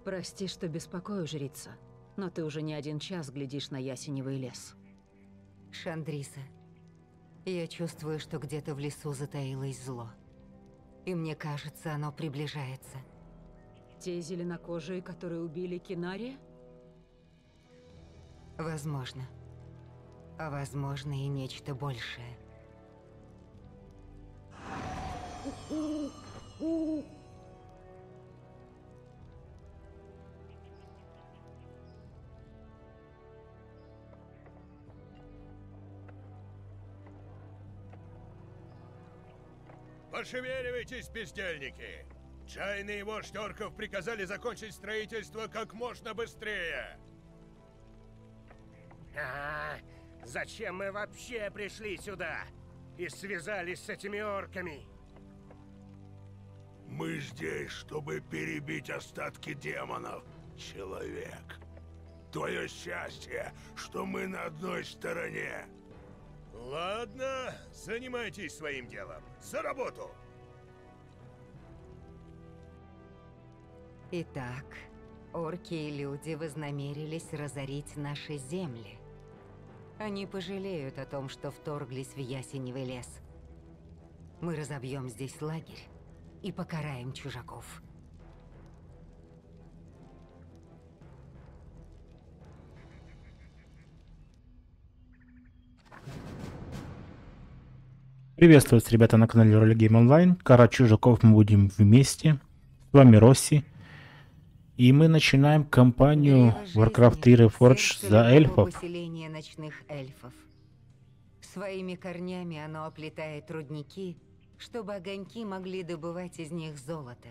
Прости, что беспокою, жрица, но ты уже не один час глядишь на ясеневый лес. Шандриса, я чувствую, что где-то в лесу затаилось зло. И мне кажется, оно приближается. Те зеленокожие, которые убили Кинария? Возможно. А возможно и нечто большее. Пошевеливайтесь, бездельники! Чайный вождь орков приказали закончить строительство как можно быстрее! Зачем мы вообще пришли сюда? И связались с этими орками? Мы здесь, чтобы перебить остатки демонов, человек. Твое счастье, что мы на одной стороне. Ладно, занимайтесь своим делом. За работу! Итак, орки и люди вознамерились разорить наши земли. Они пожалеют о том, что вторглись в ясеневый лес. Мы разобьем здесь лагерь и покараем чужаков. Приветствую вас, ребята, на канале Ролигейм Онлайн. Карать чужаков мы будем вместе. С вами Росси. И мы начинаем кампанию Warcraft 3 Reforged за эльфов. Поселение ночных эльфов. Своими корнями оно оплетает рудники, чтобы огоньки могли добывать из них золото.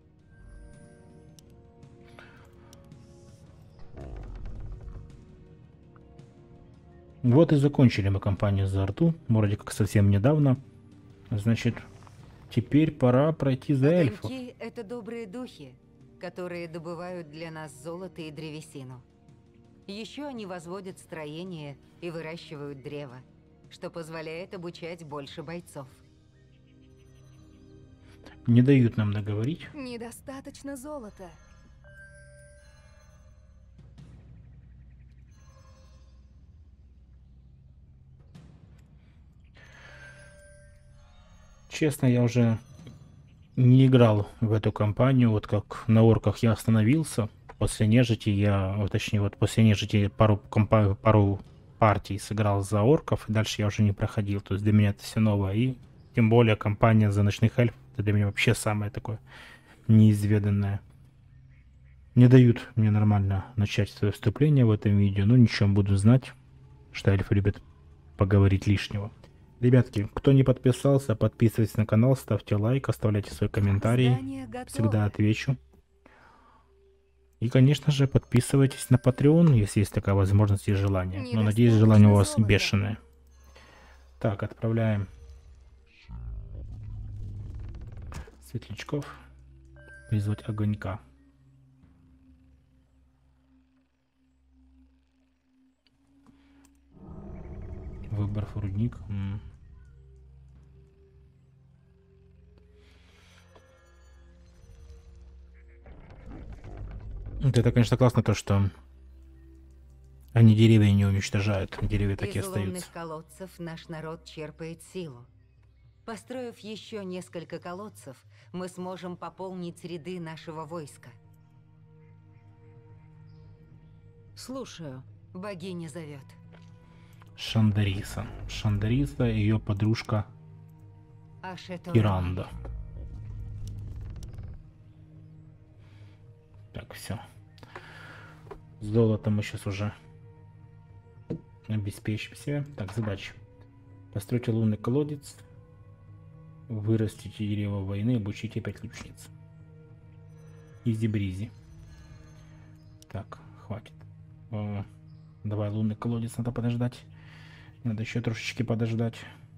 Вот и закончили мы кампанию за Арту, вроде как совсем недавно. Значит, теперь пора пройти за эльфов. Огоньки — это добрые духи, которые добывают для нас золото и древесину. Еще они возводят строения и выращивают древо, что позволяет обучать больше бойцов. Не дают нам договорить. Недостаточно золота. Честно, я уже не играл в эту кампанию. Вот как на орках я остановился. После нежити точнее, вот после нежити пару партий сыграл за орков. И дальше я уже не проходил. То есть для меня это все новое. И тем более кампания за ночных эльфов. Это для меня вообще самое такое неизведанное. Не дают мне нормально начать свое вступление в этом видео. Ну ничего, буду знать, что эльфы любят поговорить лишнего. Ребятки, кто не подписался, подписывайтесь на канал, ставьте лайк, оставляйте свой комментарий. Всегда отвечу. И, конечно же, подписывайтесь на Patreon, если есть такая возможность и желание. Но, надеюсь, желание у вас бешеное. Так, отправляем светлячков. Вызвать огонька. Выбор рудник. Это, конечно, классно, то, что они деревья не уничтожают. Деревья такие остаются. Из лунных колодцев наш народ черпает силу. Построив еще несколько колодцев, мы сможем пополнить ряды нашего войска. Слушаю. Богиня зовет. Шандариса. Шандариса и ее подружка Киранда. Так, все. Золото мы сейчас уже обеспечим себе. Так, задача. Постройте лунный колодец. Вырастите дерево войны. Обучите 5 лучниц. Изи-бризи. Так, хватит. Давай лунный колодец, надо подождать. Надо еще трошечки подождать.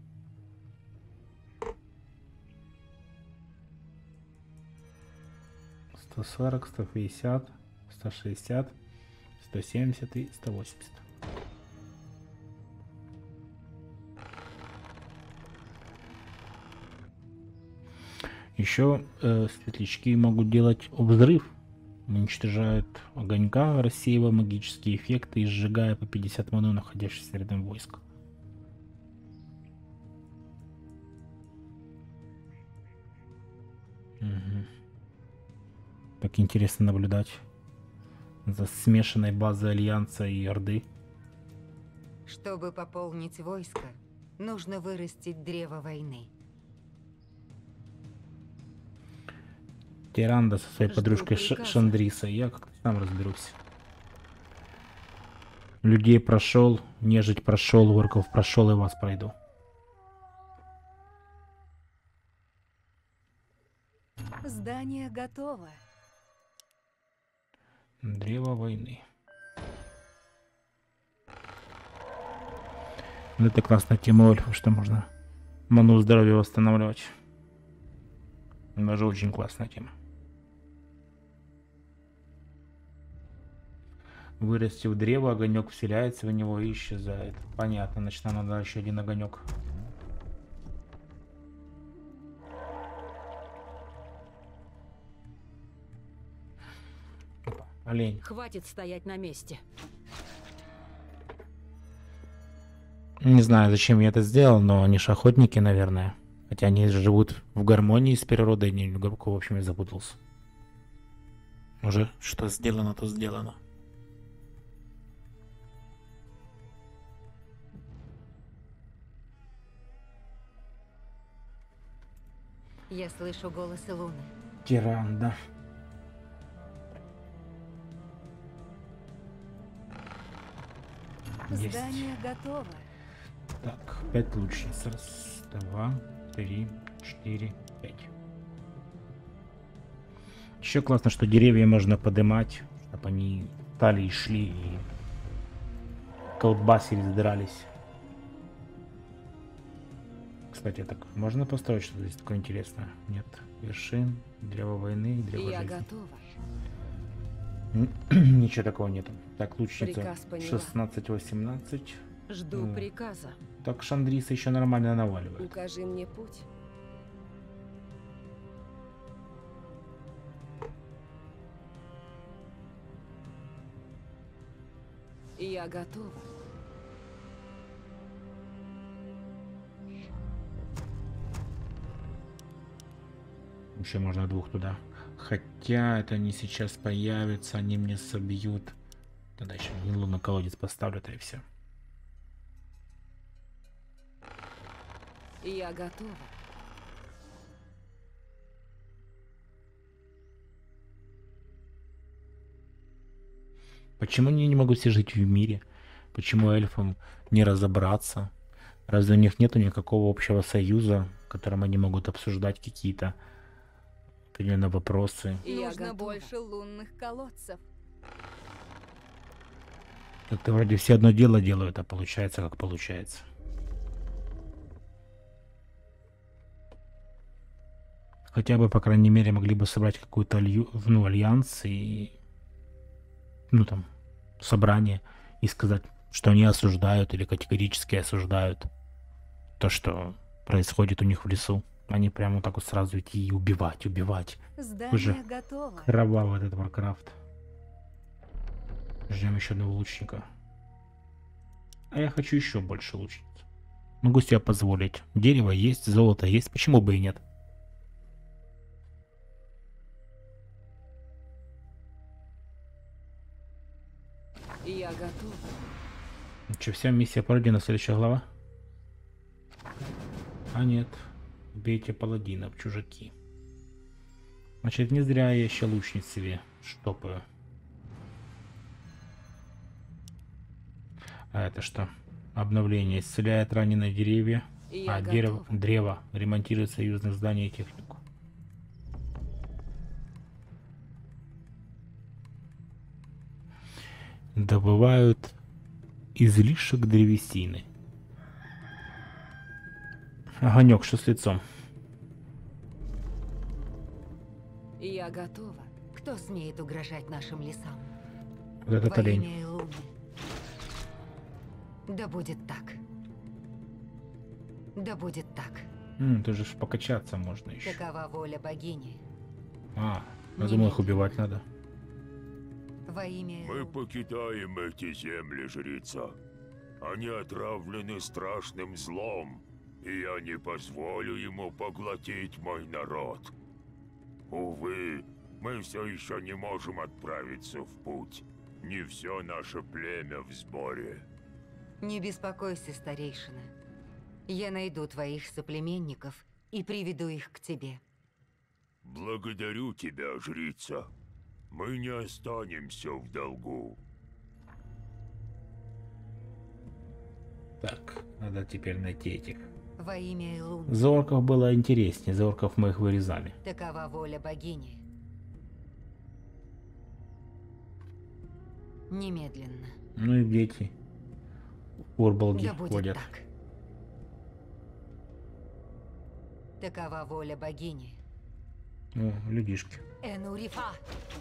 «140, 150, 160, 170 и 180. Еще светлячки могут делать взрыв Уничтожают огонька, рассеивая магические эффекты и сжигая по 50 маны находящихся рядом войск. Мгм. Так интересно наблюдать за смешанной базой Альянса и Орды. Чтобы пополнить войско, нужно вырастить древо войны. Тиранда со своей Жду подружкой приказа. Шандрисой. Я как-то сам разберусь. Людей прошел, нежить прошел, орков прошел и вас пройду. Здание готово. Древо войны. Вот это классная тема эльфов, что можно ману здоровья восстанавливать. Даже очень классная тема. Вырастив древо, огонек вселяется в него и исчезает. Понятно, значит нам надо еще один огонек. Опа, олень. Хватит стоять на месте. Не знаю, зачем я это сделал, но они же охотники, наверное. Хотя они живут в гармонии с природой, не глубоко, в общем, я запутался. Уже что сделано, то сделано. Я слышу голос Луны. Тиран, да. Есть. Здание готово. Так, 5 лучниц. Раз, два, три, 4, 5. Еще классно, что деревья можно поднимать, чтобы они стали и шли, и колбасились, дрались. Кстати, так можно построить что-то здесь такое интересное? Нет. Вершин, древо войны, древо Я жизни. готова. Ничего такого нету. Так, лучница Приказ поняла. 16-18. Жду приказа. Так, Шандриса еще нормально наваливает. Укажи мне путь. Я готова. Еще можно двух туда. Хотя это они сейчас появятся, они мне собьют. Тогда еще Нилу на колодец поставлю, и все. Я готова. Почему они не могут все жить в мире? Почему эльфам не разобраться? Разве у них нету никакого общего союза, в котором они могут обсуждать какие-то определенные вопросы? Я Нужно готова. больше лунных колодцев. Как-то вроде все одно дело делают, а получается как получается. Хотя бы, по крайней мере, могли бы собрать какой-то альянс и там собрание и сказать, что они осуждают или категорически осуждают то, что происходит у них в лесу. Они прямо вот так вот сразу идти и убивать. Здание Уже готово. кровавый этот Warcraft. Ждем еще одного лучника. А я хочу еще больше лучниц. Могу себе позволить. Дерево есть, золото есть, почему бы и нет? Я готова. Че, вся миссия пройдена, следующая глава? А нет. Убейте паладинов, чужаки. Значит, не зря я еще лучниц себе штопаю. А это что? Обновление. Исцеляет раненые деревья. Я Древо ремонтирует союзных зданий и технику. Добывают излишек древесины. Огонек, что с лицом? Я готова. Кто смеет угрожать нашим лесам? Вот этот Во олень. имя Луны. Да будет так. Да будет так. Тоже ж покачаться можно еще. Такова воля богини. Я думал, их убивать надо. Во имя Мы Элун. покидаем эти земли, жрица. Они отравлены страшным злом, и я не позволю ему поглотить мой народ. Увы, мы все еще не можем отправиться в путь. Не все наше племя в сборе. Не беспокойся, старейшина. Я найду твоих соплеменников и приведу их к тебе. Благодарю тебя, жрица. Мы не останемся в долгу. Так, надо теперь найти этих. Во имя Элун. За орков было интереснее, за орков мы их вырезали. Такова воля богини. Немедленно. Ну и дети. Урбалги Да будет ходят. так. Такова воля богини. О, людишки. Энурифа.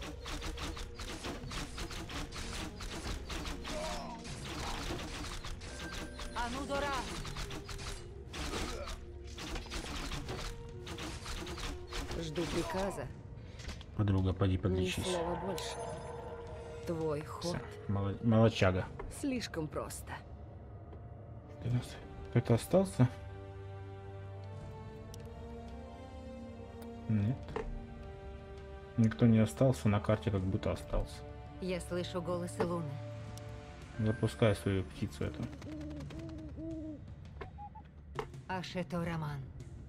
Анудора. Жду приказа. Подруга, поди Ни подлечись. слова больше. Твой ход Всё, молочага. слишком просто. Кто-то остался? Нет. Никто не остался, на карте как будто остался. Я слышу голос Илуны. Запускай свою птицу эту. Ашето Роман.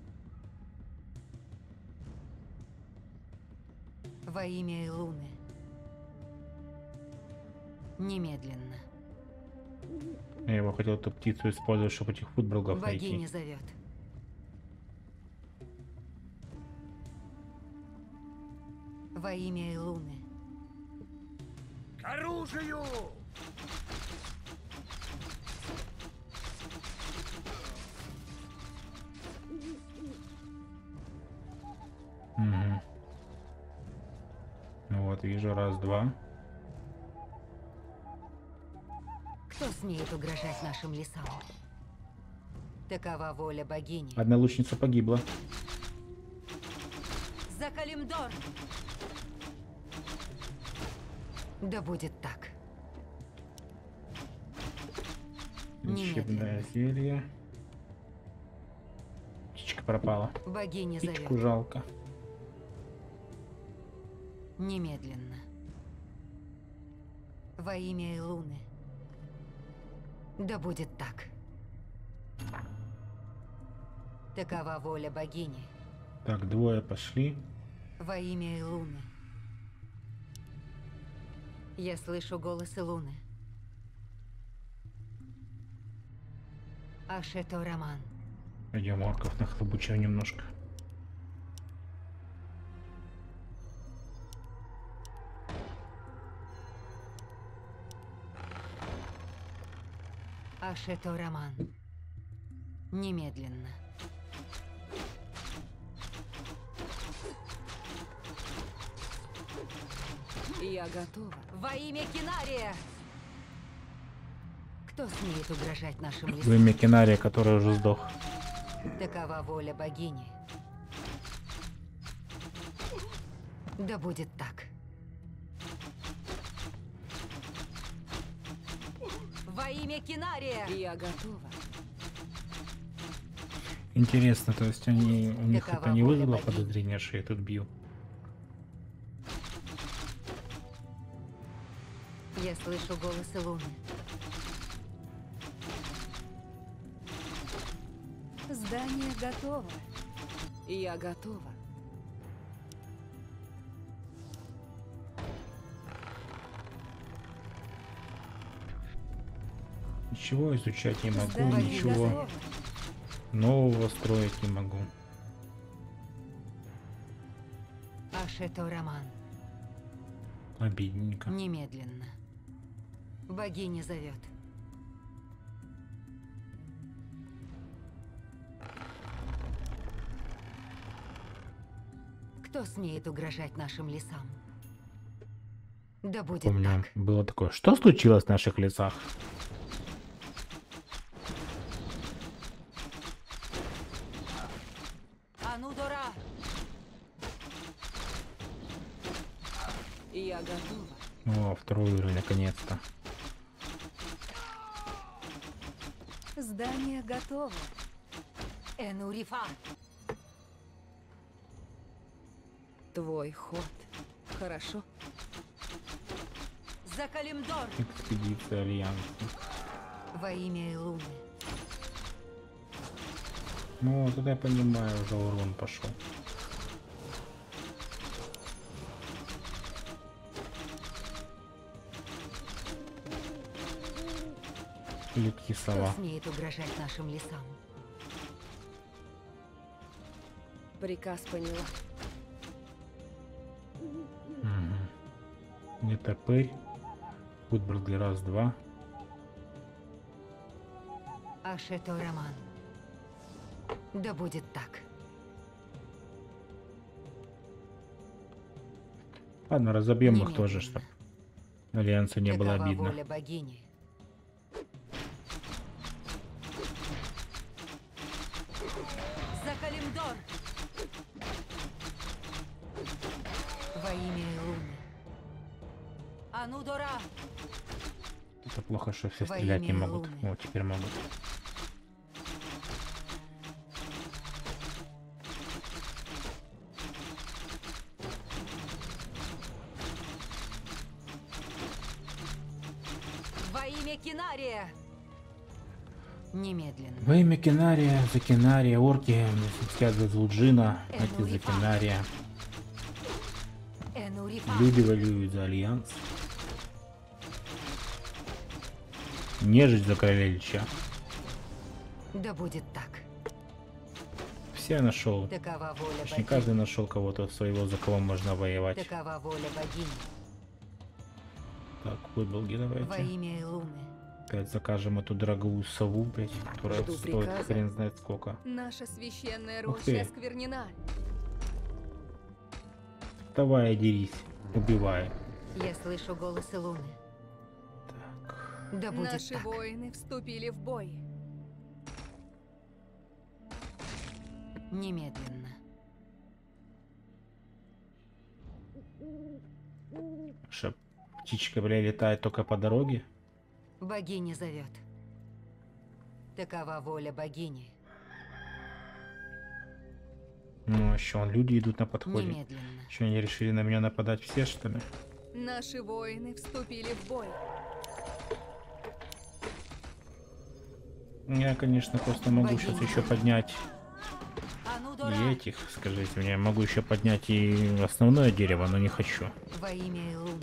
Во имя Илуны. Немедленно. Я его хотел эту птицу использовать, чтобы этих футболгов Богиня найти. зовет. Во имя Илуны. К оружию! Угу. Ну вот, вижу, раз, два. Кто смеет угрожать нашим лесам? Такова воля богини. Одна лучница погибла. За Калимдор! Да будет так. Лечебное зелье. Птичка пропала. Богиня Птичку зовет. жалко. Немедленно. Во имя Илуны. Да будет так. Такова воля богини. Так, двое пошли. Во имя Илуны. Я слышу голос Илуны. Ашето Роман. Пойдем орков нахлобучим немножко. Ашето Роман. Немедленно. Я готова. Во имя Кинария! Кто смеет угрожать нашим В лесам? имя Кинария, который уже сдох. Такова воля богини. Да будет так. Во имя Кинария! Я готова. Интересно, то есть они, у них Такова это не воля вызвало богини. подозрения, что я тут бью? Я слышу голос Илуны. Здание готово. Я готова. Ничего изучать не могу, Здание ничего готово. нового строить не могу. Ашето Роман. Обидненько. Немедленно. Богиня зовет. Кто смеет угрожать нашим лесам? Да будет Помню, так. было такое. Что случилось в наших лесах? Анудора! Я готова. О, второй уровень, наконец-то. Здание готово. Энурифа. Твой ход. Хорошо. За Калимдор. Экспедиция Альянса. Во имя Илуны. Ну, вот это я понимаю, уже урон пошел. Летки Кто сова. смеет угрожать нашим лесам? Приказ поняла. Не топырь. Вудберг раз-два. Ашето Роман. Да будет так. Ладно, разобьем их Немедленно. тоже, чтобы Альянсу не было Такова обидно. воля богини. За Калимдор! Во имя Илуны. Анудора! Это плохо, что все Во стрелять не имя могут. Луны. О, теперь могут. Во имя Кинария! Немедленно. Во имя Кинария, за Кинария, орки мстят за Зулджина, эти за Кинария. Энурифа! Люди воюют за Альянс. Нежить за короля Ильича. Да будет так. Все я нашел. Такова воля Точнее, богини. каждый нашел кого-то своего, за кого можно воевать. Такова воля богини. Так, футболги Во давайте. имя Илуны. Опять закажем эту дорогую сову, блять, которая Жду стоит приказа. хрен знает сколько. Наша священная Ух роща ты. осквернена. Давай, дерись, убивай. Я слышу голос Илуны. Так, Да будет Наши так. воины вступили в бой. Немедленно. что птичка, бля, летает только по дороге? Богиня зовет. Такова воля богини. Ну, а что, люди идут на подходе. Немедленно. Что, они решили на меня нападать все, что ли? Наши воины вступили в бой. Я, конечно, просто могу Богиня. сейчас еще поднять Анудора! и этих, скажите мне. Могу еще поднять и основное дерево, но не хочу. Во имя Илуны.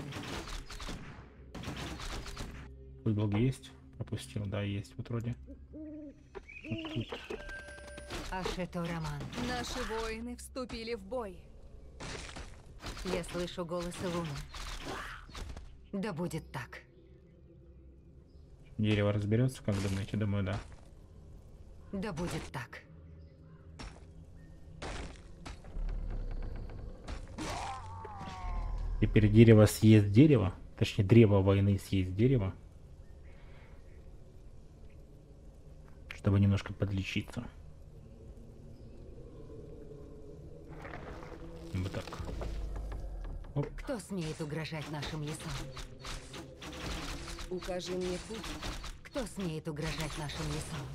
Футбол есть? Пропустил, да, есть вот вроде. Вот тут. Ашето Роман. Наши воины вступили в бой. Я слышу голос Илуны. Да будет так. Дерево разберется, как думаете? Думаю, да. Да будет так. Теперь дерево съест дерево. Точнее, древо войны съест дерево. Чтобы немножко подлечиться. Вот так. Оп. Кто смеет угрожать нашим лесам? Укажи мне путь. Кто смеет угрожать нашим лесам?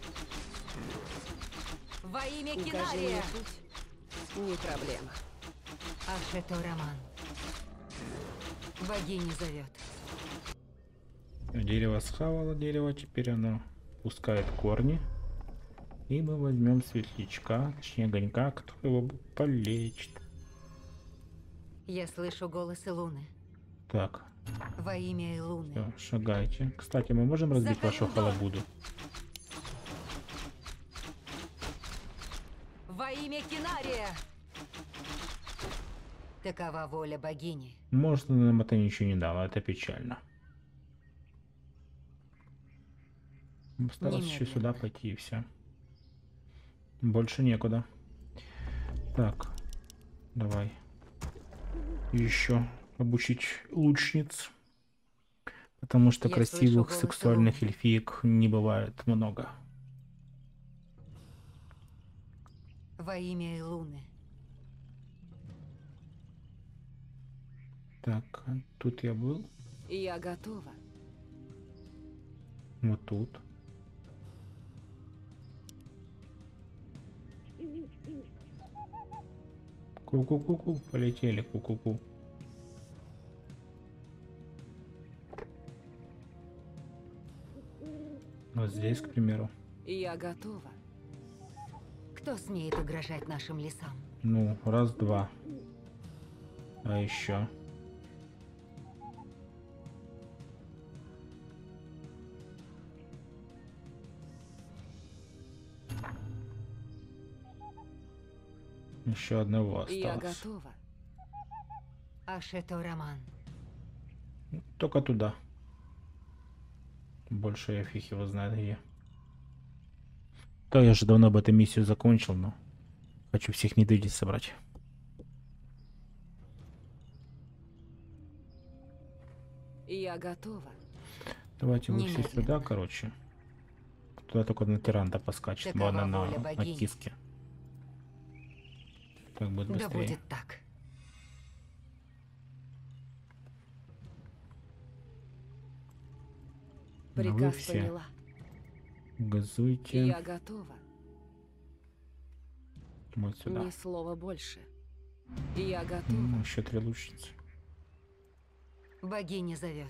Во имя Укажи мне Кинария! путь. Не проблема. Ашето Роман. Богиня зовет. Дерево схавало дерево, теперь оно пускает корни. И мы возьмем светлячка, точнее огонька, который его полечит. Я слышу голос Илуны. Так, Во имя Илуны. всё, шагайте. Кстати, мы можем разбить вашу Закалендор. халабуду? Во имя Кинария! Такова воля богини. Может, нам это ничего не дало, это печально. Осталось еще Немедленно. сюда пойти и все. Больше некуда. Так, давай. Еще обучить лучниц. Потому что Я красивых слышу голос сексуальных Илуны. эльфиек не бывает много. Во имя Илуны. Так, тут я был. Я готова. Вот тут. Ку-ку-ку-ку. Полетели. Ку-ку-ку. Вот здесь, к примеру. Я готова. Кто смеет угрожать нашим лесам? Ну, раз, два. А еще. Еще одного Я осталось. готова. Ашето Роман. Только туда. Больше я фиг его знает где. Да, я же давно бы эту миссию закончил, но хочу всех медведей собрать. Я готова. Давайте вы все Немедленно. сюда, короче. Туда только на тиранда поскачет, Такова ладно, воля на богини. киске. Так будет Да быстрее. будет так. Ну, вы Приказ все поняла. газуйте Я готова. вот сюда. Ни слова больше. Я готова. Еще 3 лучницы. Богиня зовет.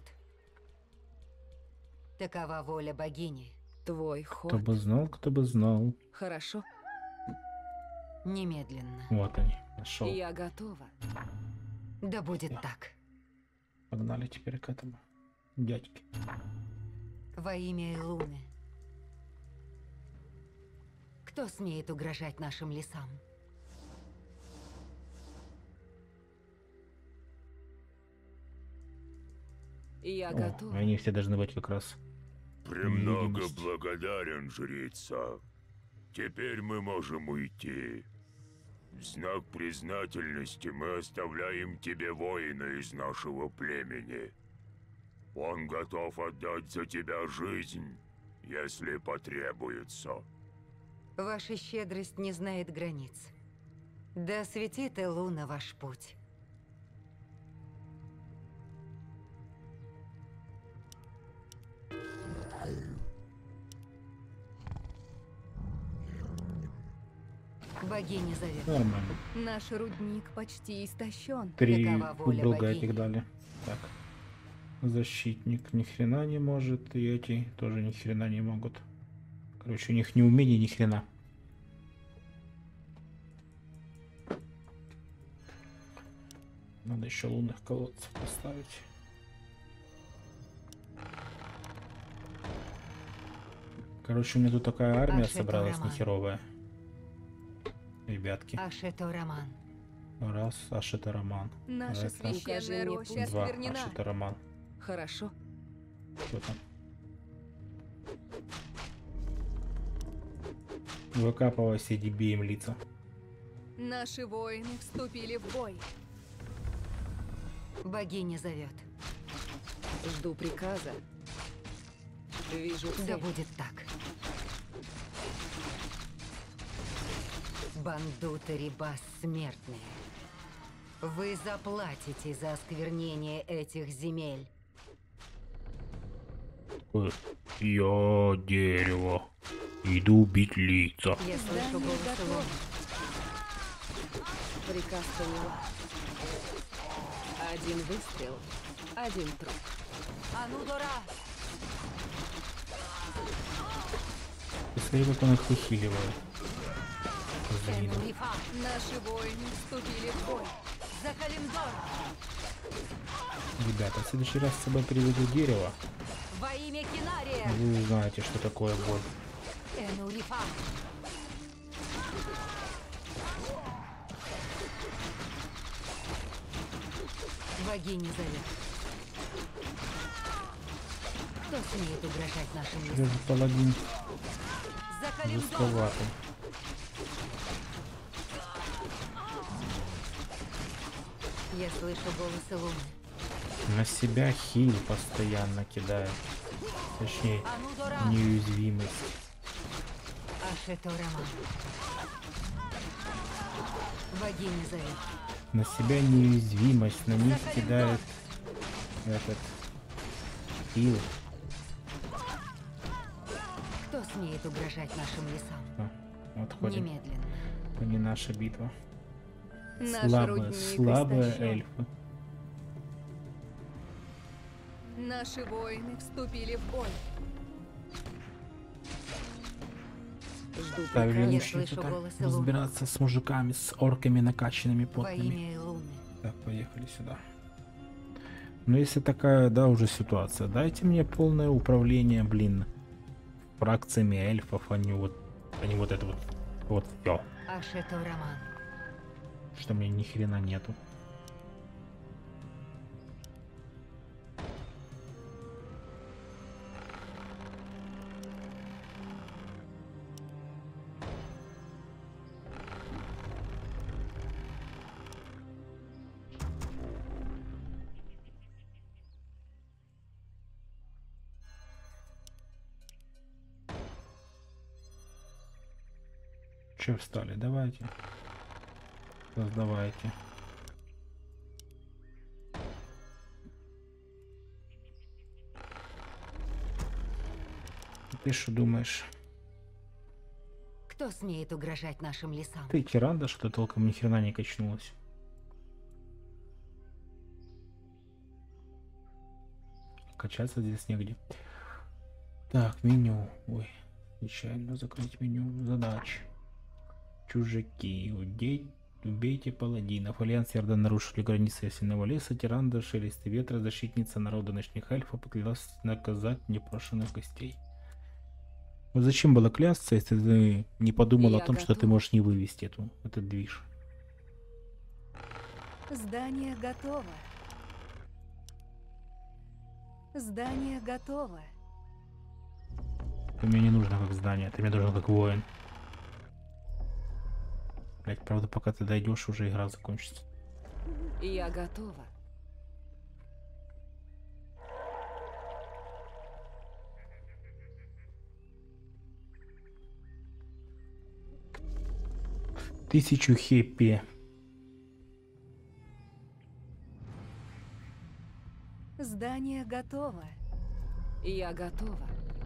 Такова воля богини. Твой Кто ход. бы знал, кто бы знал. Хорошо. Немедленно. Вот они, нашел. Я готова. Да будет так. Погнали теперь к этому дядьке. Во имя Элуны. Кто смеет угрожать нашим лесам? Я О, готова. они все должны быть как раз. Премного Невидимость. благодарен, жрица. Теперь мы можем уйти. В знак признательности мы оставляем тебе воина из нашего племени. Он готов отдать за тебя жизнь, если потребуется. Ваша щедрость не знает границ. Да осветит Элуна ваш путь. Богиня зовет. Нормально. Наш рудник почти истощен. 3 Такова воля долго богини. этих дали. Так. Защитник ни хрена не может, и эти тоже ни хрена не могут. Короче, у них ни умений, ни хрена. Надо еще лунных колодцев поставить. Короче, у меня тут такая армия Аж это собралась Роман. нехеровая. Ребятки. Ашето Роман. Раз, аж это роман. Наша Это священная Укажи мне роща путь. два, аж осквернена. это роман. Хорошо. Что там? Выкапывайся, иди бей им лица. Наши воины вступили в бой. Богиня зовет. Жду приказа. Вижу Да цель. будет так. Бандуты Рибас смертные. Вы заплатите за осквернение этих земель. Я дерево. Иду бить лица. Я слышу Здание голос готово. Элуны. Приказ поняла. Один выстрел, один труп. Анудора! Посмотри, как он их выхиливает. Завидно. Энурифа! Наши воины вступили в бой. За Калимдор! Ребята, в следующий раз с собой приведу дерево. Во имя Кинария! Вы узнаете, что такое боль. Энурифа! Богиня зовет. Кто смеет угрожать нашим лесам? Даже паладин За Калимдор! жестковатый. Я слышу голос Элуны. На себя хил постоянно кидает. Точнее, Анудора! неуязвимость. Ашето Роман. Богиня зовет. На себя неуязвимость, на них кидает этот хил. Кто смеет угрожать нашим лесам? Отходим. Немедленно. Это не наша битва. Наш Слабые, рудник слабые истощен. эльфы. Наши воины вступили в бой. Жду Ставили приказа. Я лучника слышу там голос Илуны. разбираться с мужиками, с орками накачанными, Во потными. имя Илуны. Так, поехали сюда. Ну, если такая, да, уже ситуация, дайте мне полное управление, блин, фракциями эльфов, а не вот это вот все, Ашето Роман. что мне ни хрена нету. Че встали? Давайте. Создавайте. Ты что думаешь? Кто смеет угрожать нашим лесам? Ты тиранда, что толком ни хрена не качнулась. Качаться здесь негде. Так, меню. Ой, нечаянно закрыть меню задач. Чужаки. Убейте паладинов. Альянс Ярда нарушили границы Ясенного леса. Тиранда, шелесты ветра, защитница народа ночных эльфов поклялась наказать непрошенных гостей. Вот зачем было клясться, если ты не подумал о Я том, что ты готова. можешь не вывести этот движ? Здание готово. Здание готово. Ты мне не нужно как здание, ты мне нужен как воин. Блять, правда, пока ты дойдешь, уже игра закончится. Я готова. Тысячу хеппи. Здание готово. Я готова.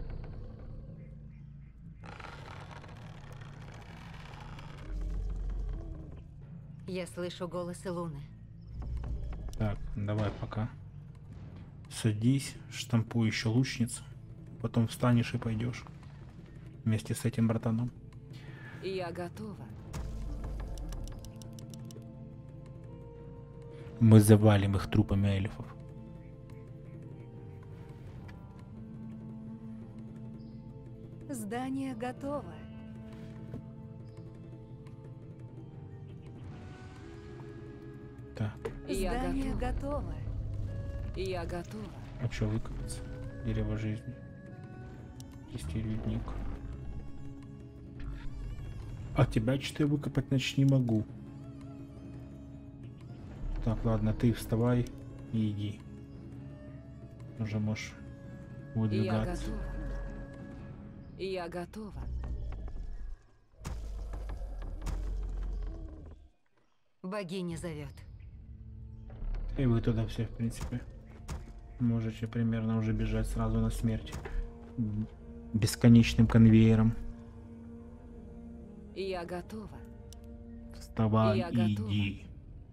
Я слышу голос Илуны. Так, давай пока. Садись, штампуй еще лучницу. Потом встанешь и пойдешь. Вместе с этим братаном. Я готова. Мы завалим их трупами эльфов. Здание готово. Так, Я Здание готова. готово. Я готова. а что выкопаться? Дерево жизни. Кисти ледник. А тебя что я выкопать значит не могу. Так, ладно, ты вставай и иди. Уже можешь Я выдвигаться. готова. Я готова. Богиня зовет. И вы туда все, в принципе, можете примерно уже бежать сразу на смерть. Бесконечным конвейером. Я готова. Вставай Я и готова. иди.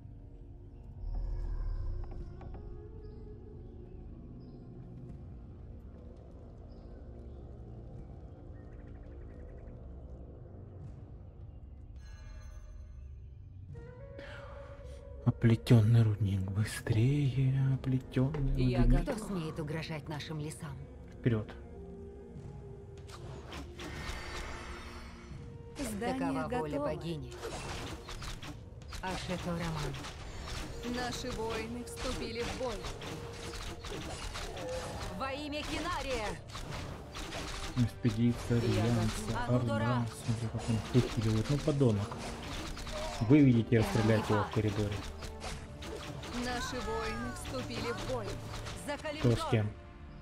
Оплетенный рудник быстрее, оплетенный Я рудник. Кто готова. смеет угрожать нашим лесам? Вперед. Здание Такова воля готово. богини. Ашето Роман. Наши воины вступили в бой. Во имя Кинария! Экспедиция, Я Альянса, готова. А ну, Орда. дура! Смотри, как он выхиливает. Ну, подонок. Выведите его, стреляйте его в коридоре. Наши воины вступили в бой. За Кто с Калимдор! кем?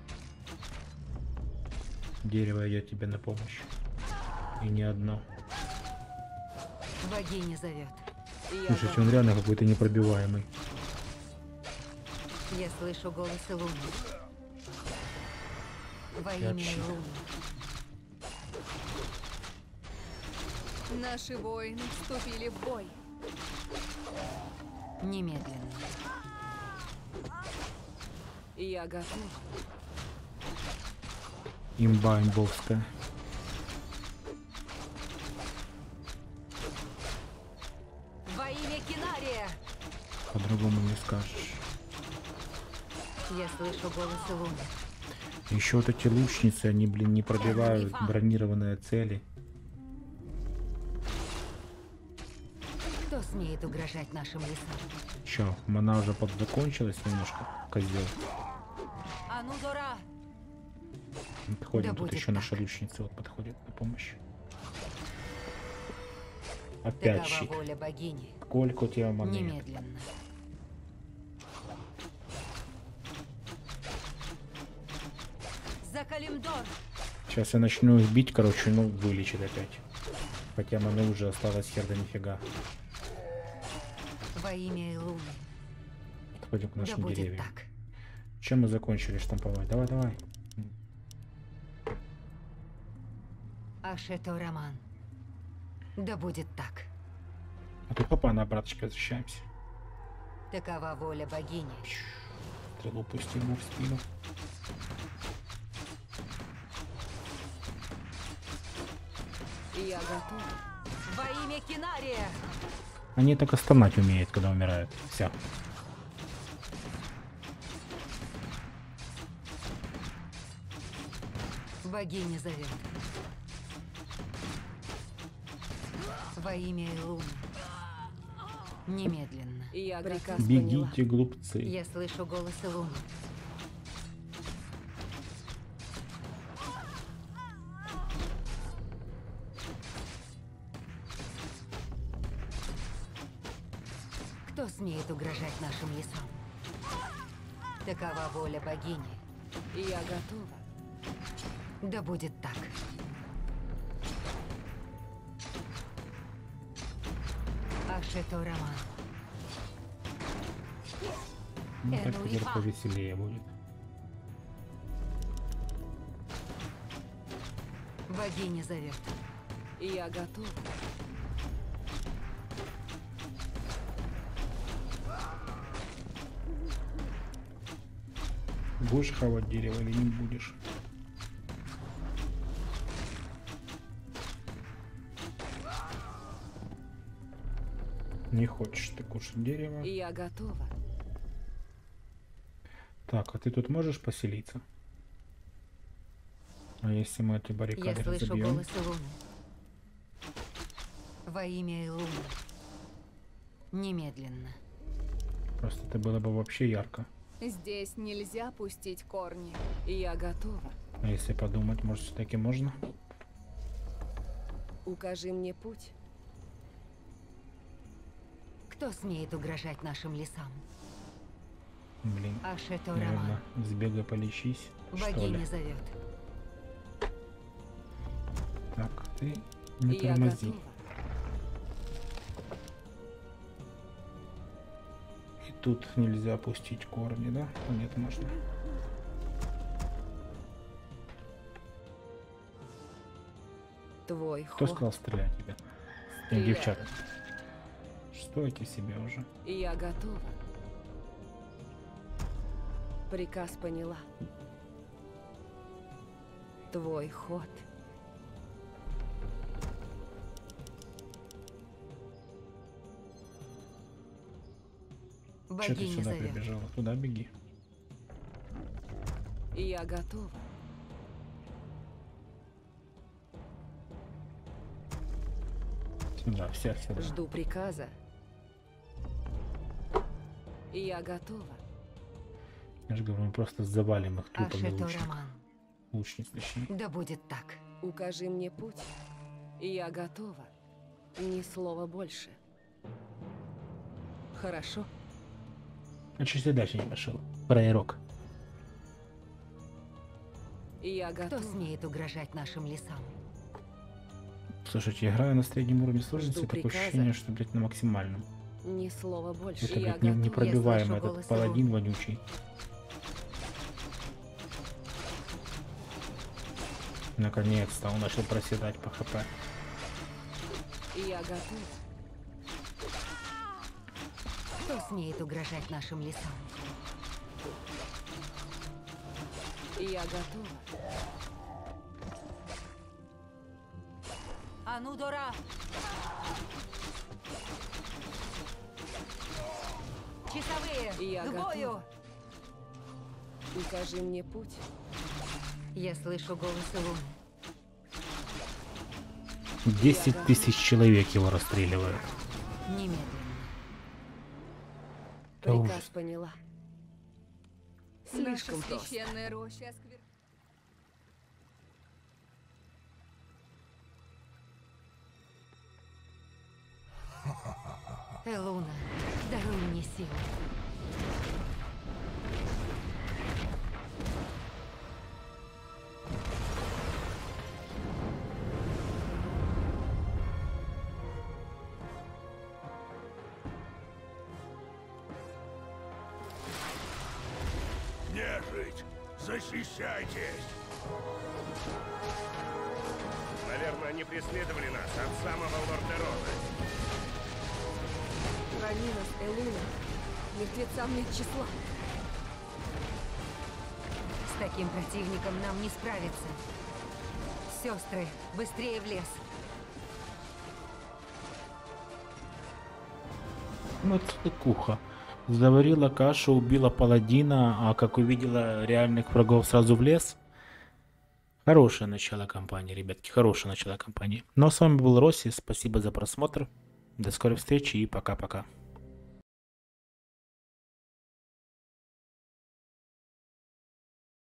Дерево идет тебе на помощь. И не одно. Богиня зовет. Я Слушайте, он реально какой-то непробиваемый. Я слышу голос Луны. Во имя Вообще. Луны. Наши воины вступили в бой. Немедленно. Я готов. Имба имбовская. Во имя Кинария! По-другому не скажешь. Я слышу голос Луны. Еще вот эти лучницы, они, блин, не пробивают бронированные цели. Кто смеет угрожать нашим лесам? Че, мана уже подзакончилась немножко, козел. Анудора! Подходим, Да тут будет еще наша так. лучница вот подходит на помощь. Опять Такова щит. воля богини. Сколько у тебя маны? Немедленно. За Калимдор! Сейчас я начну их бить, короче, ну, вылечит опять. Хотя маны уже осталось хер да нифига. Во имя Луны. Подходим к Да нашим будет деревьям. так. Чем мы закончили штамповать? Давай, давай. Ашето Роман. Да будет так. А тут папа на обраточке возвращаемся. Такова воля богини. Стрелу пустим ему в спину. Я готов. Во имя Кинария! Они только стонать умеют, когда умирают. Все. Богиня зовет. Во имя Луны. Немедленно. Я Приказ готов. поняла. Бегите, глупцы. Я слышу голос Луны. Кто смеет угрожать нашим лесам? Такова воля богини. Я готова. Да будет так. Ашето Роман. Ну, так ну и теперь фа. повеселее будет. Богиня зовет. Я готов. Будешь хавать дерево или не будешь? Не хочешь ты кушать дерево. Я готова. Так, а ты тут можешь поселиться? А если мы эти Я баррикады слышу разобьем? голос Луны. Во имя Луны. Немедленно. Просто это было бы вообще ярко. Здесь нельзя пустить корни. Я готова. А если подумать, может, все-таки можно? Укажи мне путь. Кто смеет угрожать нашим лесам? Блин, Ашето наверное, Роман. сбегай полечись, что ли. Богиня зовет. Так, ты не Я тормози. готова. И тут нельзя опустить корни, да? Нет, можно. Твой Кто ход. сказал стрелять тебя? Стреляю. Девчата. Стойте себе уже. Я готова. Приказ поняла. Твой ход. Че ты Богиня сюда зовет. прибежала? Туда беги. Я готова. Сюда, вся сюда. Жду приказа. Я готова. Я же говорю, мы просто завалим их трупами Ашето лучников. Роман. Лучниц, точнее. Да будет так. Укажи мне путь. Я готова. Ни слова больше. Хорошо. А чуть ты дальше не пошел. Пророк. Я Кто готова. смеет угрожать нашим лесам? Слушайте, играю на среднем уровне сложности, Жду такое приказа. ощущение, что, блядь, на максимальном. Ни слова больше. Это, Я блядь, готова. непробиваемый слышу голос этот паладин вонючий. Наконец-то он начал проседать по хп. Я готова. Кто смеет угрожать нашим лесам? Я готова. А ну, Дора! Часовые! Я к бою! готова. Укажи мне путь. Я слышу голос Луны. 10 тысяч человек его расстреливают. Немедленно. Да Приказ ужас. поняла. Слишком Наша просто. священная роща Элуна, даруй мне силу. Нежить, защищайтесь! Наверное, они преследовали нас от самого Лордерона. Храни нас, Элуна. Мертвецам нет числа. С таким противником нам не справиться. Сестры, быстрее в лес. Ну, куха. Заварила кашу, убила паладина, а как увидела реальных врагов, сразу в лес. Хорошее начало кампании, ребятки, хорошее начало кампании. Ну а с вами был Росси, спасибо за просмотр. До скорой встречи и пока-пока.